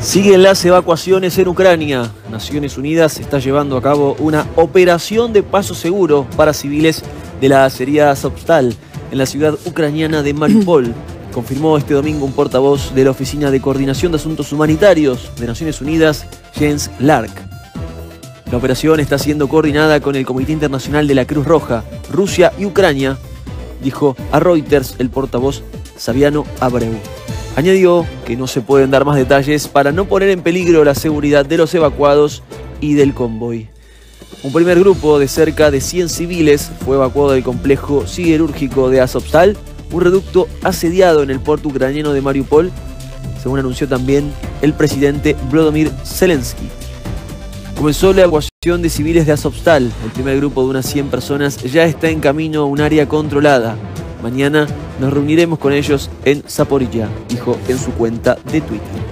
Siguen las evacuaciones en Ucrania. Naciones Unidas está llevando a cabo una operación de paso seguro para civiles de la acería Azovstal en la ciudad ucraniana de Mariupol. Confirmó este domingo un portavoz de la Oficina de Coordinación de Asuntos Humanitarios de Naciones Unidas, Jens Lark. La operación está siendo coordinada con el Comité Internacional de la Cruz Roja, Rusia y Ucrania, dijo a Reuters el portavoz Saviano Abreu. Añadió que no se pueden dar más detalles para no poner en peligro la seguridad de los evacuados y del convoy. Un primer grupo de cerca de 100 civiles fue evacuado del complejo siderúrgico de Azovstal, un reducto asediado en el puerto ucraniano de Mariupol, según anunció también el presidente Volodymyr Zelensky. Comenzó la evacuación de civiles de Azovstal. El primer grupo de unas 100 personas ya está en camino a un área controlada. Mañana nos reuniremos con ellos en Zaporizhia, dijo en su cuenta de Twitter.